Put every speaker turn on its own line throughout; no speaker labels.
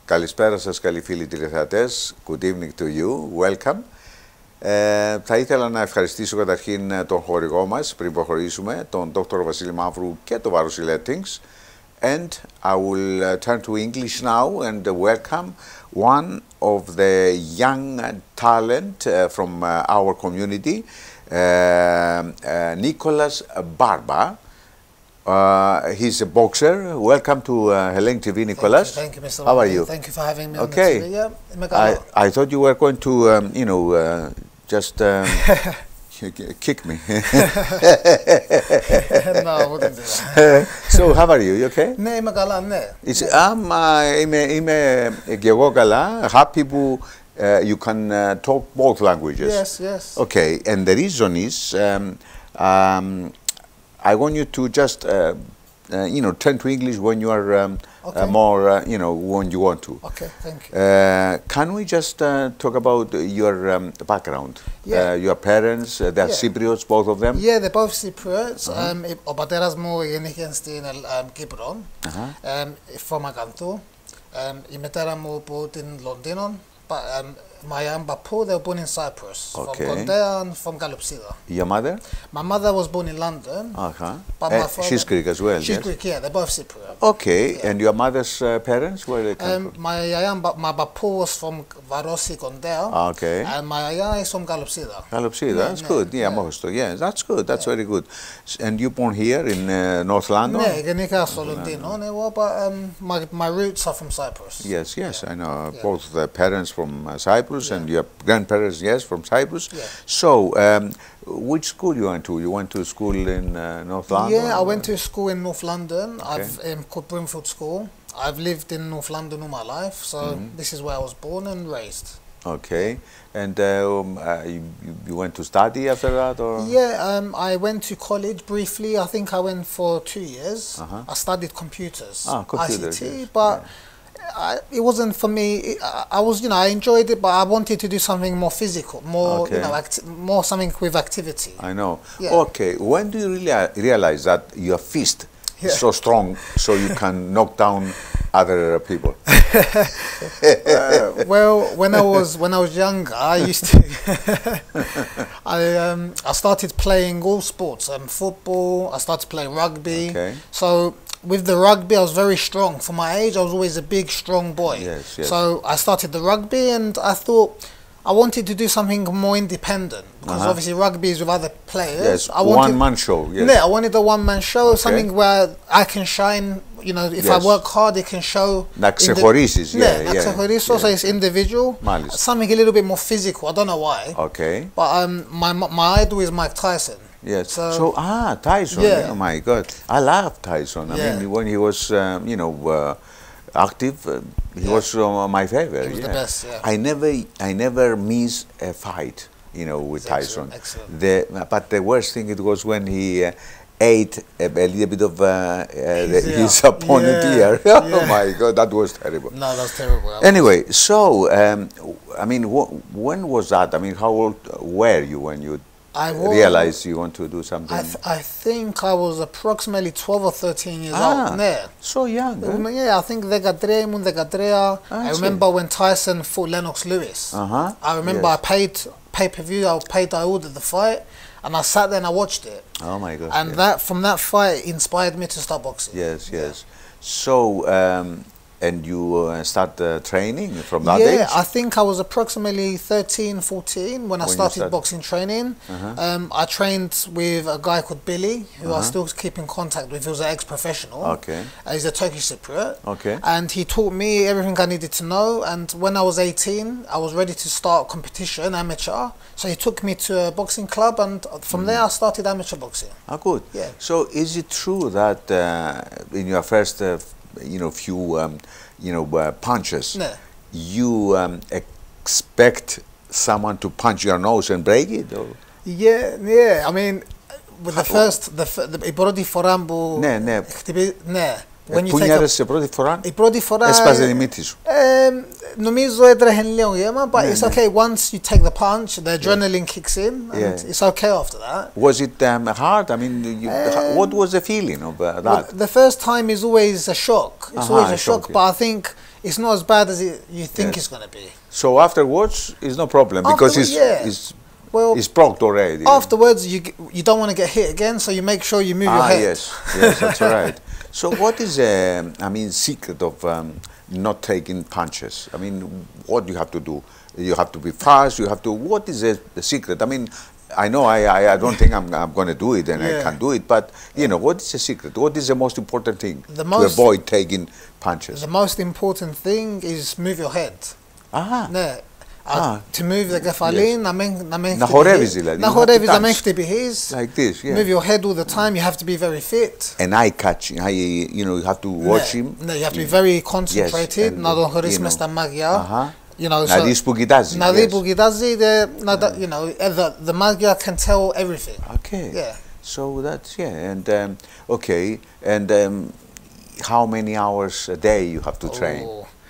Καλησπέρα σας καλοί φίλοι τηλεθεατές. Good evening to you. Welcome. Θα ήθελα να ευχαριστήσω καταρχήν τον χορηγό μας πριν προχωρήσουμε, τον Dr. Βασίλη Μαύρου και το Βάρος Lettings. And I will turn to English now and welcome one of the young talent from our community, Nicholas Barba. He's a boxer. Welcome to Hellenic TV, Nicholas.
Thank you, Mr.
How are you?
Thank you for having me on the TV. Yeah,
I thought you were going to, just kick me.
No, I wouldn't do that.
So, how are you? You okay?
Ναι, είμαι καλά, ναι.
Είμαι και εγώ καλά. Happy που you can talk both languages.
Yes, yes.
Okay, and the reason is, I want you to just, turn to English when you are more, when you want to.
Okay, thank you.
Can we just talk about your background?
Yeah.
Your parents, they're
Yeah.
Cypriots, both of them?
Yeah, they're both Cypriots. Ο πατέρας μου γεννήθηκε στην Κύπρο, from Agantou. Η μητέρα μου από την Λονδίνο. My aunt Bapu, they were born in Cyprus, from Kondea and from Galupsida.
Your mother?
My mother was born in London. But my father,
she's Greek as well,
she's
yes?
Greek, yeah, they're both Cypriot.
Okay, yeah. And your mother's parents, where they come from?
My Bapu was from Varosi, Kondea.
Okay.
And my ayah is from Galupsida.
Galupsida, that's good. Yeah, Mohosto, yeah, that's good. That's very good. And you born here in North London?
Ναι, γεννήκα στο Λονδίνο, but my roots are from Cyprus.
Yes, yes, I know. Both the parents from Cyprus and your grandparents, yes, from Cyprus.
Yeah.
So, which school you went to? You went to school in North London?
Yeah, I went to school in North London. I've called Brimfield School. I've lived in North London all my life, so this is where I was born and raised.
Okay, and you went to study after that, or?
Yeah, I went to college briefly. I think I went for 2 years. I studied computers,
computers,
ICT,
yes.
but it wasn't for me. I enjoyed it, but I wanted to do something more physical, more, more something with activity.
I know.
Yeah.
Okay, when do you really realize that your fist is so strong, so you can knock down other people?
Well, when I was younger, I used to. I started playing all sports, football. I started playing rugby.
Okay.
So with the rugby, I was very strong. For my age, I was always a big, strong boy.
Yes, yes.
So I started the rugby, and I thought I wanted to do something more independent because obviously rugby is with other players.
Yes, one-man show. Yes.
Yeah, I wanted a one-man show, something where I can shine. If I work hard, it can show.
Να ξεχωρίσεις,
να ξεχωρίσω, so it's individual.
Μάλιστα.
Something a little bit more physical. I don't know why.
Okay.
But my idol is Mike Tyson.
Yes. So Tyson. Yeah. Oh my God, I love Tyson. I mean, when he was, active, he was my favorite.
He was the best. Yeah.
I never miss a fight. With Tyson.
Excellent.
But the worst thing it was when he ate a little bit of his opponent ear. Oh my God, that was terrible.
No, that's terrible.
Anyway, so I mean, when was that? I mean, how old were you when you realized you want to do something?
I think I was approximately 12 or 13 years old. Ναι.
So young.
Yeah, I think 13 ήμουν 13. I remember when Tyson fought Lennox Lewis. I remember I paid pay-per-view. I ordered the fight, and I sat there and I watched it.
Oh my God!
And from that fight inspired me to start boxing.
Yes, yes. So. And you start training from that age?
Yeah, I think I was approximately 13, 14 when I started boxing training. I trained with a guy called Billy, who I still keep in contact with. He was an ex-professional.
Okay.
He's a Turkish Cypriot.
Okay.
And he taught me everything I needed to know. And when I was 18, I was ready to start competition, amateur. So he took me to a boxing club, and from there I started amateur boxing.
Oh, good.
Yeah.
So is it true that in your first few punches, you expect someone to punch your nose and break it? Or?
Yeah. I mean, with η πρώτη φορά που Πού νιάρεσαι πρώτη φορά?
Η πρώτη φορά έσπασε τη μύτη σου.
Νομίζω έτρεχε λίγο γέμα, but it's okay once you take the punch, the adrenaline kicks in, and it's okay after that.
Was it hard? I mean, what was the feeling of that?
The first time is always a shock. It's always a shock, but I think it's not as bad as you think it's going to be.
So afterwards, it's no problem because it's blocked already.
Afterwards, you don't want to get hit again, so you make sure you move your head.
Yes, that's right. So what is secret of not taking punches? I mean, what do you have to do? You have to be fast. You have to. What is the secret? I mean, I know I don't think I'm going to do it and I can do it, but what is the secret? What is the most important thing to avoid taking punches?
The most important thing is move your head. Ναι. To move the κεφάλι, να χορεύεις δηλαδή. Να χορεύεις, να μην χτυπήσεις.
Like this, yeah.
Move your head all the time. You have to be very fit.
And eye catching, you have to watch him.
Ναι, you have to be very concentrated. Να τον χωρίσεις μες στα μάτια.
Να δεις που κοιτάζει.
Να δεις που κοιτάζει, the mafia can tell everything.
Okay.
Yeah.
So that's and okay. And how many hours a day you have to train?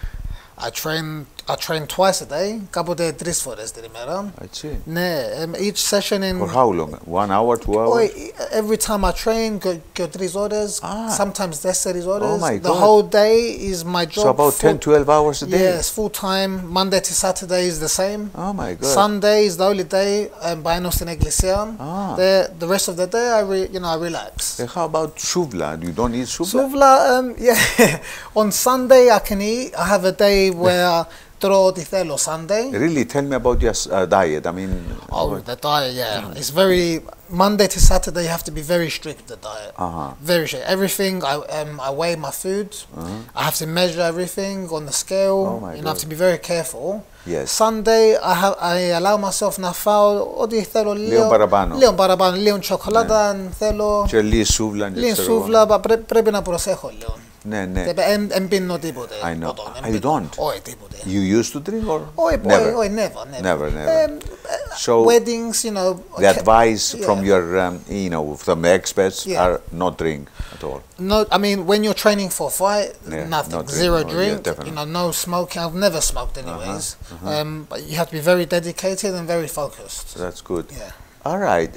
I train twice a day, κάποτε 3 φορές την ημέρα. Ναι, each session in...
For how long? 1 hour, 2 hours?
Every time I train, go 3 ώρες, sometimes 4 ώρες.
Oh my God.
The whole day is my job.
So about 10, 12 hours a day?
Yes, full time. Monday to Saturday is the same.
Oh my God.
Sunday is the only day, μπαίνω στην εκκλησία. The rest of the day, I relax.
How about souvla? You don't eat souvla?
Souvla, yeah. On Sunday I can eat. I have a day where τρώω ό,τι θέλω Sunday.
Really, tell me about your diet. I mean,
the diet, yeah, it's very Monday to Saturday. You have to be very strict with the diet. Very strict. Everything. I weigh my food. I have to measure everything on the scale.
Oh my God.
I have to be very careful.
Yes.
Sunday, I allow myself να φάω ό,τι θέλω
λίγο παραπάνω.
Λίγο τσοκολάτα αν θέλω.
Και λίγη σούβλα.
Λίγη σούβλα, πρέπει να προσέχω λίγο.
Ναι.
Εν πίνω τίποτε.
I know. You don't?
Όχι τίποτε.
You used to drink or?
Όχι, never.
So
weddings,
the advice from your, from the experts are not drink at all.
No, I mean when you're training for a fight, nothing, zero drink. No smoking. I've never smoked anyways. But you have to be very dedicated and very focused.
That's good.
Yeah.
All right.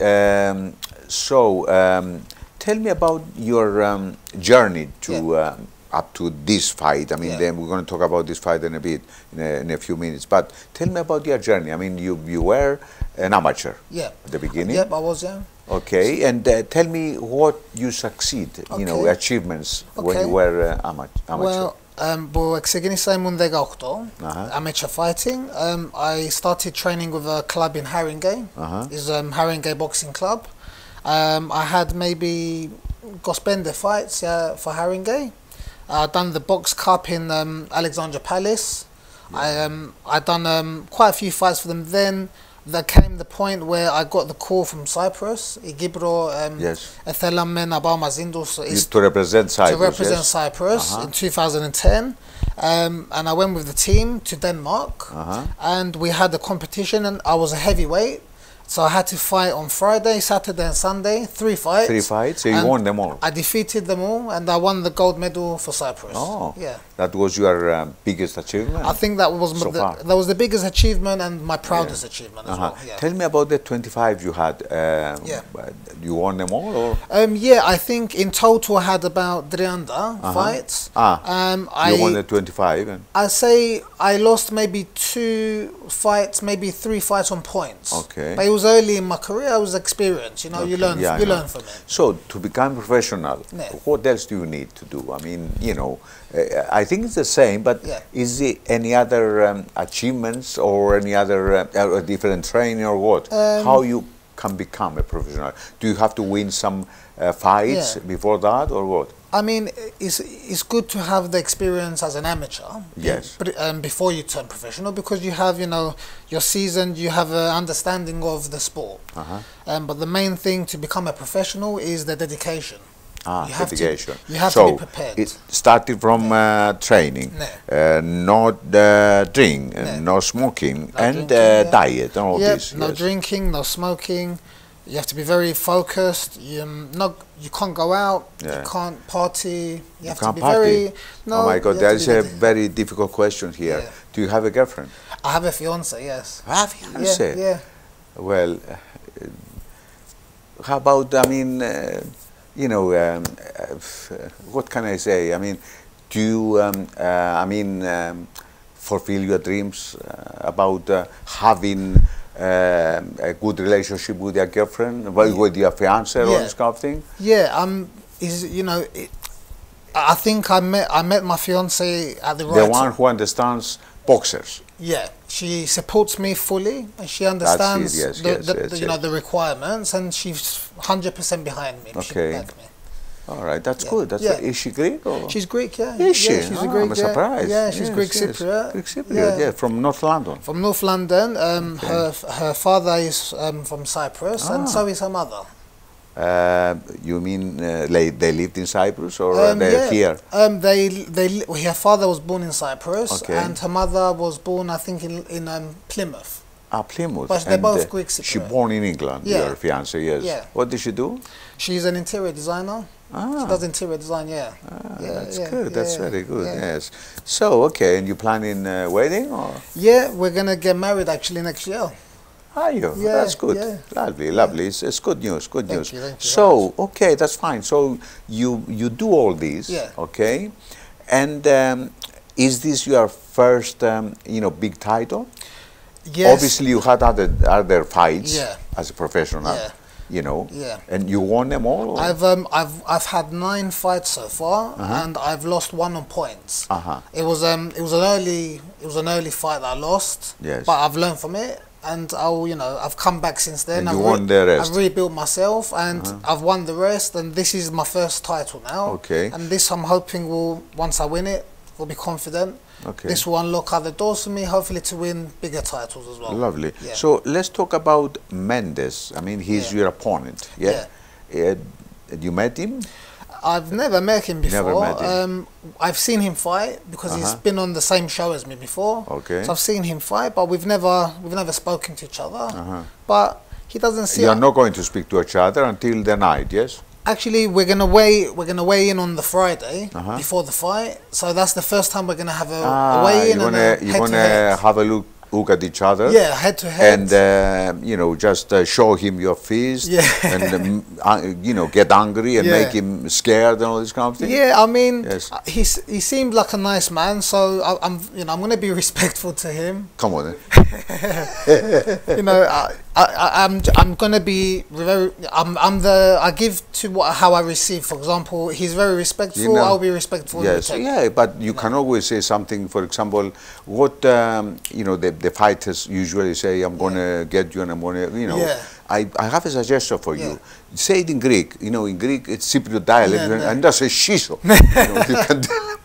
Tell me about your journey to up to this fight. I mean, then we're going to talk about this fight in a bit, in a few minutes. But tell me about your journey. I mean, you were an amateur at the beginning.
Yep, I was, yeah.
Okay, and tell me what you succeed, achievements when you were amateur.
Well, ξεκίνησα ήμουν 18, amateur fighting. I started training with a club in Haringey. It's Haringey Boxing Club. I had maybe 25 fights for Haringey. I'd done the Box Cup in Alexandra Palace. I'd done quite a few fights for them. Then there came the point where I got the call from Cyprus. Η Κύπρο θέλαμε να πάω μαζί τους.
To represent Cyprus.
To represent Cyprus in 2010. And I went with the team to Denmark. And we had a competition and I was a heavyweight. So I had to fight on Friday, Saturday and Sunday, 3 fights.
3 fights, so you won them all?
I defeated them all and I won the gold medal for Cyprus.
Oh,
yeah.
That was your biggest achievement?
I think that was the biggest achievement and my proudest achievement as well. Yeah.
Tell me about the 25 you had. You won them all? Or?
I think in total I had about 300 fights.
You won the 25?
I say I lost maybe 2 fights, maybe 3 fights on points.
Okay.
But it was early in my career, I was experienced, you learn from it.
So, to become professional, what else do you need to do? I mean, I think it's the same, but is there any other achievements or any other different training or what? How you can become a professional? Do you have to win some fights before that or what?
I mean, it's good to have the experience as an amateur.
Yes.
Before you turn professional, because you have, you're seasoned, you have an understanding of the sport. But the main thing to become a professional is the dedication.
Dedication.
You have to be prepared.
It started from training, not drink, no smoking, and diet, and all this.
No drinking, no smoking. You have to be very focused. You can't go out. You can't party. You have to be very. No,
oh my God, there is a very difficult question here. Do you have a girlfriend?
I have a fiance. Yes.
A fiance.
Yeah.
Well, how about? I mean, what can I say? I mean, do you, I mean, fulfill your dreams about having a good relationship with your girlfriend, with your fiance, or this kind of thing?
Yeah, you know, I think I met my fiance at the right
time. The one who understands boxers.
Yeah, she supports me fully, and she understands the requirements, and she's 100% behind me.
Okay. All right, that's good. That's is she Greek? Or?
She's Greek, yeah.
Is she?
Yeah, she's a Greek.
I'm surprised.
Yeah, she's Greek Cypriot.
Greek Cypriot, yeah, from North London.
From North London. Her father is from Cyprus, and so is her mother.
You mean they lived in Cyprus, or they're here?
Her father was born in Cyprus, and her mother was born, I think, in Plymouth.
Ah, Plymouth.
But they're both Greek Cypriot.
She born in England, your fiance, yes.
Yeah.
What did she do?
She's an interior designer. She does interior design,
that's good. That's very good. Yes. So, okay, and you planning a wedding, or?
Yeah, we're gonna get married actually next year.
Are you?
Yeah,
that's good.
Yeah.
Lovely, lovely. It's good news. Good news.
Thank you
so, okay, that's fine. So you do all these, okay? And is this your first, big title?
Yes.
Obviously, you had other fights as a professional.
Yeah.
And you won them all? Or?
I've had 9 fights so far, and I've lost 1 on points. It was an early fight that I lost.
Yes.
But I've learned from it, and I've come back since then.
And you won the rest.
I've rebuilt myself, and I've won the rest, and this is my first title now.
Okay.
And this, I'm hoping, once I win it, will be confident.
Okay.
This will unlock other doors for me, hopefully to win bigger titles as well.
Lovely.
Yeah.
So let's talk about Mendes. I mean, he's your opponent. Yeah. You met him?
I've never met him before.
Never met him.
I've seen him fight because he's been on the same show as me before.
Okay.
So I've seen him fight, but we've never spoken to each other. But he doesn't see.
You're not going to speak to each other until the night, yes?
Actually, we're gonna weigh in on the Friday before the fight. So that's the first time we're gonna have a weigh in.
You're gonna have a look at each other.
Yeah, head to head.
And just show him your fist.
Yeah.
And get angry and make him scared and all this kind of thing.
Yeah, I mean, he seemed like a nice man, so I'm gonna be respectful to him.
Come on, then.
I'm gonna be very. I give to how I receive. For example, he's very respectful. I'll be respectful.
Yes, but you can always say something. For example, what the fighters usually say, "I'm gonna get you," and I'm gonna, I have a suggestion for you. Say it in Greek. In Greek it's Cypriot dialect, and that's a shiso. You can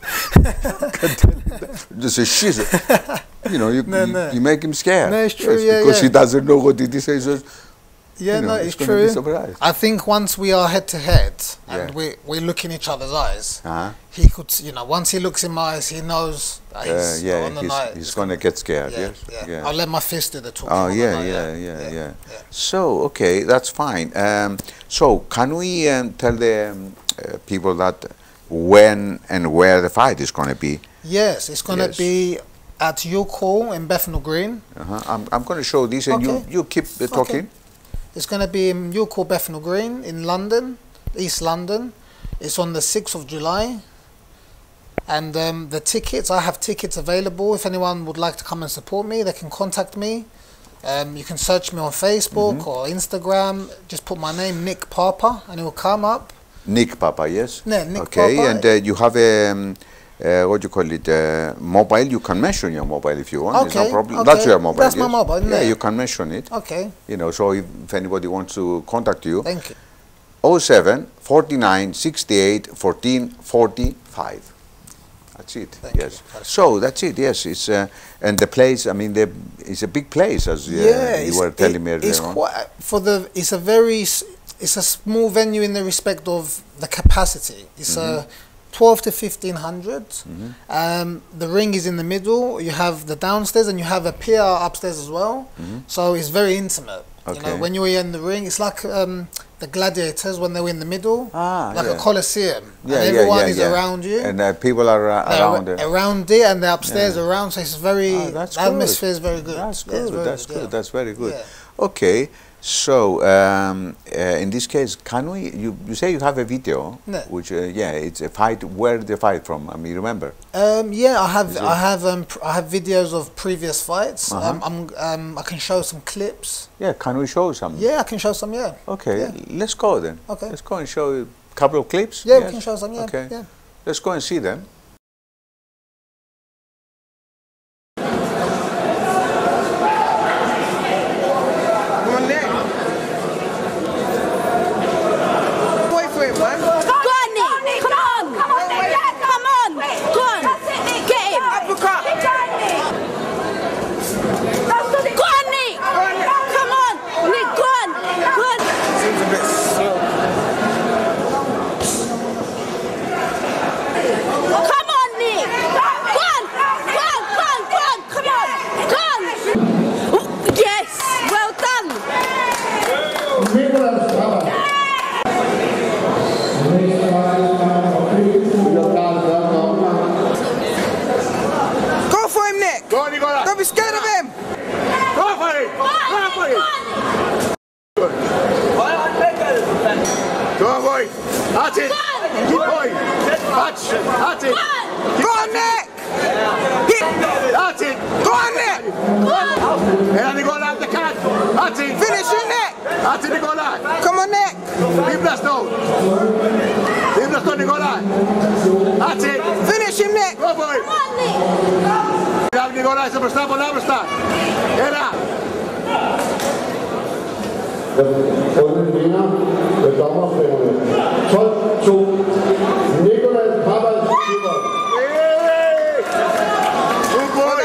just a shiso. You make him scared.
No, it's true.
Because he doesn't know what it is.
It's true. I think once we are head to head and we look in each other's eyes, he could, once he looks in my eyes, he knows
he's going to get scared.
I'll let my fist do the talking.
Oh, yeah. So, okay, that's fine. So, can we tell the people that when and where the fight is going to be?
Yes, it's going to be at York Hall in Bethnal Green.
I'm going to show this, and you keep talking.
Okay. It's going to be in York Hall, Bethnal Green in London, East London. It's on the 6th of July. And the tickets, I have tickets available. If anyone would like to come and support me, they can contact me. You can search me on Facebook or Instagram. Just put my name, Nick Papa, and it will come up.
Nick Papa, yes?
Yeah, Nick
Papa. And you have a... what do you call it? Mobile. You can mention your mobile if you want.
Okay.
It's no problem. That's your mobile.
That's my mobile.
Yeah, you can mention it.
Okay.
So if anybody wants to contact you.
Thank you.
07 49 68 14 45. That's it.
Thank you.
So that's it. Yes. It's and the place. I mean, it's a big place, as you were telling me earlier on.
It's a small venue in the respect of the capacity. It's 12 to 1500. The ring is in the middle. You have the downstairs and you have a pier upstairs as well. So it's very intimate.
Okay.
When you're in the ring, it's like the gladiators when they were in the middle, like a coliseum. And everyone is around you.
And people are around it.
Around it, and they're upstairs around. So it's very. The atmosphere is very good.
That's good. That's good. That's very good. Okay. So, in this case, can we? You say you have a video,
No.
which yeah, it's a fight. Where did the fight from? I mean, you remember?
Yeah, I have videos of previous fights. I can show some clips.
Yeah, can we show some?
Yeah, I can show some. Yeah.
Okay,
Yeah.
let's go then.
Okay.
Let's go and show a couple of clips.
Yeah,
Yes?
we can show some. Yeah.
Okay.
Yeah.
Let's go and see them.
Don't be scared of him! Go for it! Go for it! Go for it! That's it! Keep going! That's it! Go on, Nick! That's it! Go on, Nick! And go like the cat! That's it! Finish it, Nick! That's it, Nicola! Come on, Nick! Leave us now! Leave us now, Nicola! That's it! Finish him, Nick! Go for it! Nicolai, se μπροστά, πολλά μπροστά. Έλα.
Rundens vinder med dommerstemmerne 12-2. Nicolai Papas Skipper.
Good boy.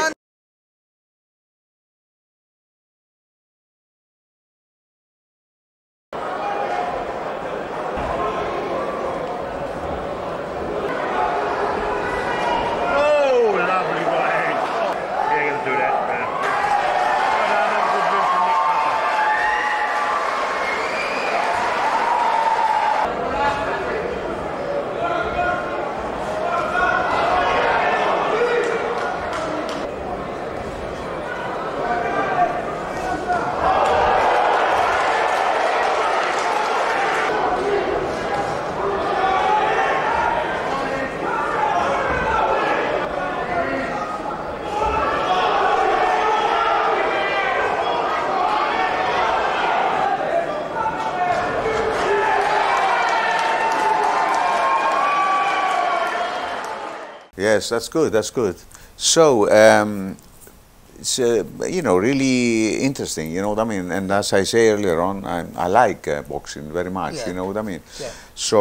Yes, that's good. That's good. So, it's you know, really interesting. You know what I mean? And as I say earlier on, I like boxing very much.
Yeah.
You know what I mean?
Yeah.
So,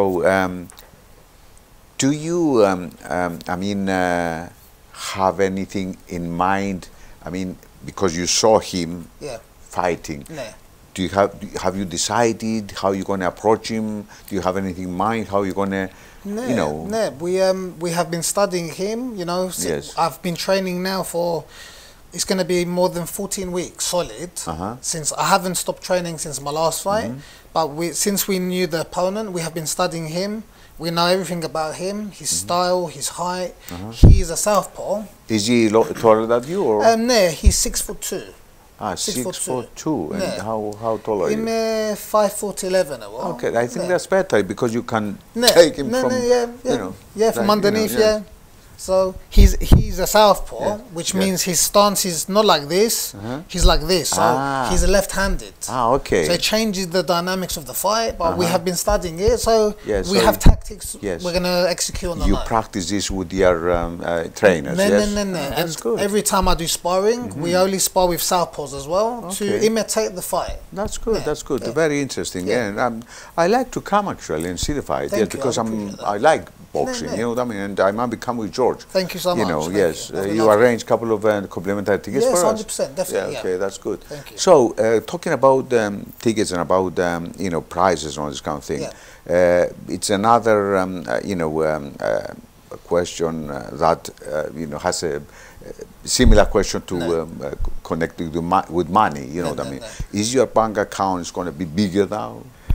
do you, I mean, have anything in mind? I mean, because you saw him
Yeah.
fighting.
No.
Do you have you decided how you're going to approach him? Do you have anything in mind how you're going to, you know?
No, we have been studying him. You know,
Yes.
I've been training now for. It's going to be more than 14 weeks solid. Since I haven't stopped training since my last fight, but since we knew the opponent, we have been studying him. We know everything about him, his style, his height. He is a southpaw.
Is he taller than you or?
No, he's 6'2".
Ah, 6'2". And
Yeah.
how tall are
I'm
you?
5'11".
Okay, I think that's better because you can
No,
take him from,
yeah,
you know.
yeah, from
like,
underneath,
you know,
yeah. So he's a southpaw,
Yeah,
which
yeah.
means his stance is not like this. He's like this. So he's left-handed.
Ah, okay.
So it changes the dynamics of the fight. But we have been studying it, so
Yeah,
we
so
have tactics
yes.
we're gonna execute on the
You
night.
practice this with your trainers,
No,
yes?
no.
That's
And
good.
every time I do sparring, we only spar with southpaws as well to
Okay.
imitate the fight.
That's good.
Yeah,
That's good.
yeah.
Very interesting.
Yeah.
And I like to come actually and see the fight.
Thank
Yes,
you,
because
I appreciate that.
I like boxing.
no.
You know what I mean. And I might become with George.
Thank you so much.
You know,
Thank
yes.
you. That'd be
You
lovely.
arrange a couple of complimentary tickets
Yes,
for us.
100%, definitely,
Yeah.
yeah.
Okay, that's good.
Thank you.
So talking about tickets and about you know, prizes and all this kind of thing. It's another you know, question that you know, has a similar question to connected with money. You know what I mean? Is your bank account is going to be bigger now?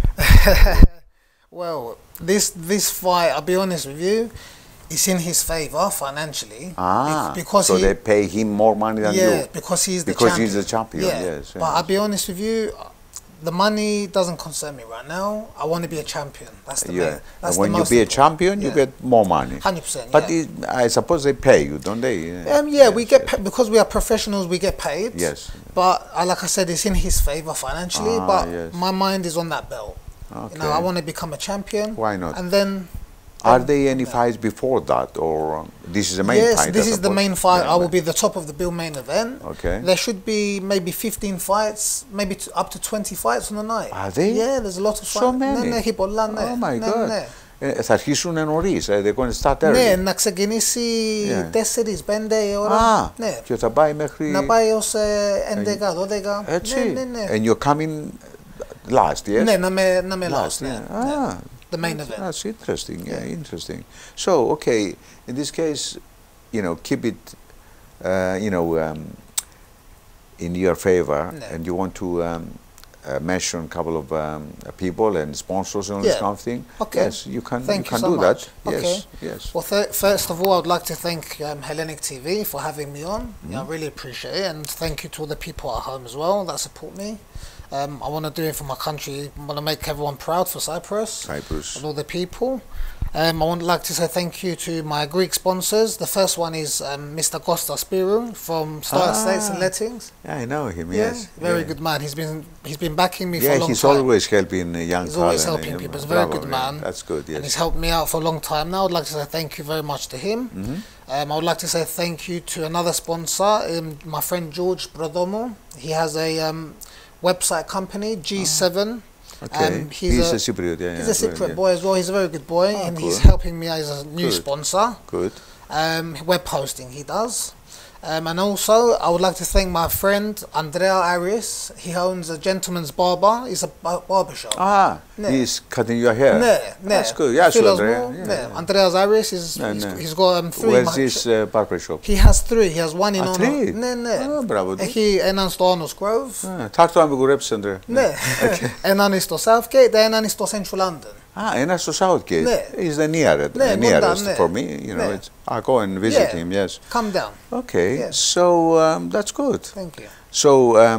Well, this fight, I'll be honest with you, it's in his favour financially.
Ah,
because
so
he,
they pay him more money than
yeah,
you?
because he's the
Because
champion.
he's the champion, yes,
But
yes.
I'll be honest with you, the money doesn't concern me right now. I want to be a champion. That's the main, that's
and when
the
you
most
be a
important.
champion, you get more money.
100%.
But
yeah.
I suppose they pay you, don't they?
Yeah, we get because we are professionals. We get paid.
Yes.
But like I said, it's in his favor financially. But
yes.
my mind is on that belt.
Okay.
You know, I want to become a champion.
Why not?
And then.
Are there any fights before that, or this is the main fight?
Yes, this is the main fight.
Yeah,
I will be the top of the bill main event.
Okay.
There should be maybe 15 fights, maybe up to 20 fights on the night.
Are they?
Yeah, there's a lot of fights.
So many?
Oh
my God. Θα αρχίσουν νωρίς, they're going to start early.
Ναι, να ξεκινήσει 4-5 ώρα. Ναι.
Και θα πάει μέχρι...
Να πάει ως 11-12.
Έτσι.
Ναι.
And you're coming last, yes?
Ναι, να με last.
Yeah.
Ναι. The main event.
That's interesting. Yeah, interesting. So, okay, in this case, you know, keep it, in your favor, and you want to mention a couple of people and sponsors and all this kind of thing.
Okay.
Yes, you can.
Thank
you
you
can
so
do
much.
that.
Okay.
Yes. Yes.
Well, first of all, I would like to thank Hellenic TV for having me on. I really appreciate it, and thank you to all the people at home as well that support me. I want to do it for my country. I want to make everyone proud for Cyprus.
Cyprus.
And all the people. I would like to say thank you to my Greek sponsors. The first one is Mr. Kostas Spirou from Starlight States and Lettings.
Yeah, I know him. Yes.
Very good man. He's been backing me for a long time.
He's always helping young.
He's always helping people. He's a very good man.
That's good. Yes.
And he's helped me out for a long time now. I'd like to say thank you very much to him. I would like to say thank you to another sponsor, my friend George Brodomo. He has a website company, G7.
Okay. He's a Cypriot. Yeah,
he's a Cypriot boy as well. He's a very good boy, and
cool.
he's helping me as a new sponsor.
Good.
Web hosting he does. And also, I would like to thank my friend Andrea Aris. He owns a Gentleman's Barber. It's a barbershop.
He's cutting your hair. That's good. Yeah, Andrea.
Andreas Aris he's got 3.
Where's this barber shop?
He has 3. He has one in
three?
Bravo. Έναν στο Όνος Grove.
Τάρτο να με κουρέψεις, Αντρέα.
Ναι. Έναν είναι στο Southgate, έναν είναι στο Central London.
Ένας στο Southgate. Is the nearest for me. You know, I'll go and visit him. Yes.
Come down.
Okay. So that's good.
Thank you.
So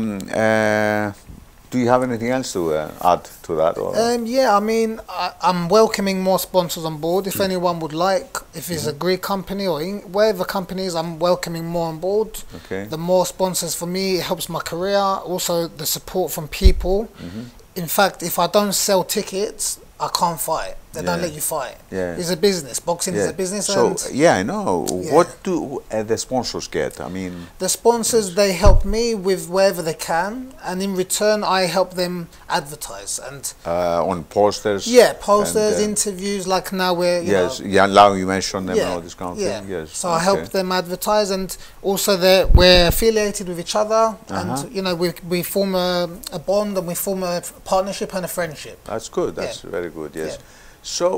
do you have anything else to add to that? Or?
Yeah, I mean, I'm welcoming more sponsors on board. If anyone would like, if it's a Greek company or whatever companies, I'm welcoming more on board.
Okay.
The more sponsors for me, it helps my career. Also, the support from people. In fact, if I don't sell tickets, I can't fight. They don't let you fight. It's a business. Boxing is a business.
So I know. What do the sponsors get? I mean,
the sponsors, they help me with wherever they can, and in return, I help them advertise and
on posters.
Yeah, posters, interviews. Like now we're
now you mentioned them and all this kind of thing. Yes.
So I help them advertise, and also we're affiliated with each other, and you know we form a bond, and we form a partnership and a friendship.
That's good. That's very good. Yes. So,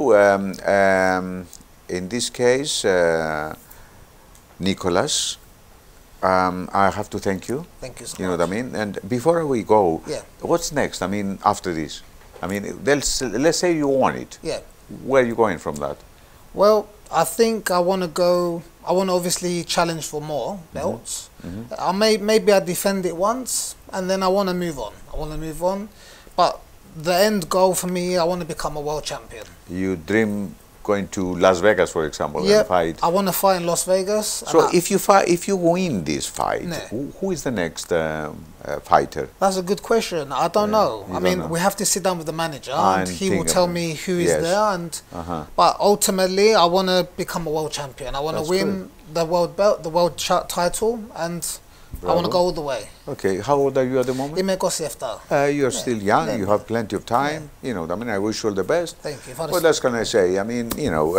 in this case, Nicholas, I have to thank you.
Thank you so much.
You know what I mean? And before we go, what's next? I mean, after this? I mean, let's say you won it.
Yeah.
Where are you going from that?
Well, I think I want to obviously challenge for more belts. Maybe I defend it once, and then I want to move on. But the end goal for me, I want to become a world champion.
You dream going to Las Vegas, for example, and fight?
I want to fight in Las Vegas.
So if you win this fight, who is the next fighter?
That's a good question. I don't know. I mean, we have to sit down with the manager, and he will tell me who is there. And but ultimately, I want to become a world champion. I want to win the world belt, the world title, and I want to go all the way.
Okay, how old are you at the moment?
Είμαι 27.
You're still young, you have plenty of time, you know, I mean, I wish you all the best.
Thank you.
What else can I say? I mean, you know,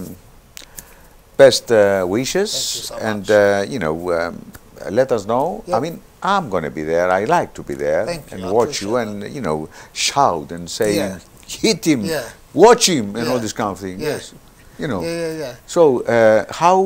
best wishes, and, you know, let us know. I mean, I'm going to be there, I like to be there and watch you and, you know, shout and say, hit him, watch him, and all this kind of thing, yes. You know. So, how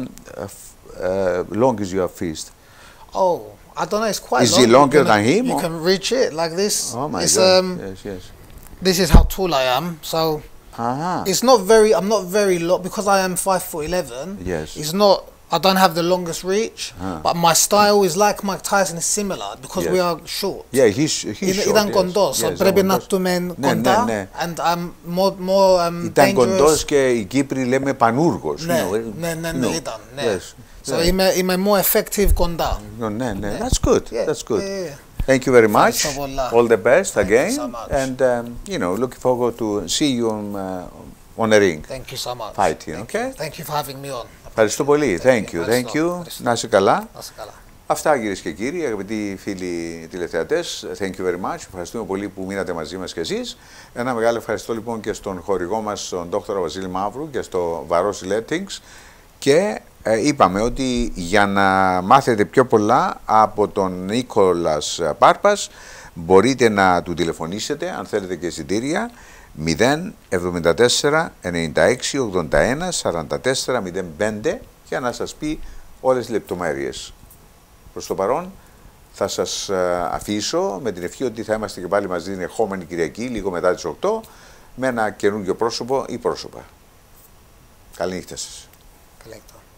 long is your fist?
Oh, I don't know. It's quite long.
Is he longer than him?
You can reach it like this.
Oh my God! Yes.
This is how tall I am. So it's not very. I'm not very long because I am 5'11".
Yes.
It's not. I don't have the longest reach, but my style is like Mike Tyson, is similar because we are short.
Yeah, he's short.
Ήταν κοντός, πρέπει να δούμε κοντά, and I'm more dangerous.
Ήταν κοντός και οι Κύπροι λέμε πανούργος.
Ναι, ήταν. So είμαι more effective κοντά.
Ναι, that's good, that's good. Thank you very much. All the best again. And you know, looking forward to see you on the ring.
Thank you so much.
Fighting, okay?
Thank you for having me on.
Ευχαριστώ πολύ. Thank you. Να είσαι καλά.
καλά.
Αυτά, κυρίες και κύριοι, αγαπητοί φίλοι τηλεθεατές. Thank you very much. Ευχαριστούμε πολύ που μείνατε μαζί μας κι εσείς. Ένα μεγάλο ευχαριστώ λοιπόν και στον χορηγό μας, τον Δόκτωρο Βασίλη Μαύρου, και στο Βαρός Lettings. Και είπαμε ότι για να μάθετε πιο πολλά από τον Νίκολας Πάρπας μπορείτε να του τηλεφωνήσετε αν θέλετε και εισιτήρια 074 96 81 44 05 για να σας πει όλες τις λεπτομέρειες. Προς το παρόν θα σας αφήσω με την ευχή ότι θα είμαστε και πάλι μαζί την ερχόμενη Κυριακή λίγο μετά τις 8 με ένα καινούργιο πρόσωπο ή πρόσωπα. Καλή νύχτα σας.
Καλή νύχτα.